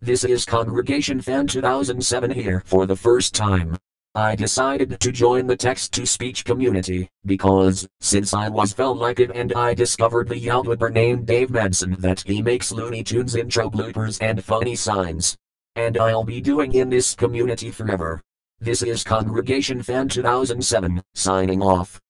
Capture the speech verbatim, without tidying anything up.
This is Congregation Fan two thousand seven here for the first time. I decided to join the text-to-speech community, because, since I was felt like it and I discovered the YouTuber named Dave Madsen that he makes Looney Tunes intro bloopers and funny signs. And I'll be doing in this community forever. This is Congregation Fan two thousand seven, signing off.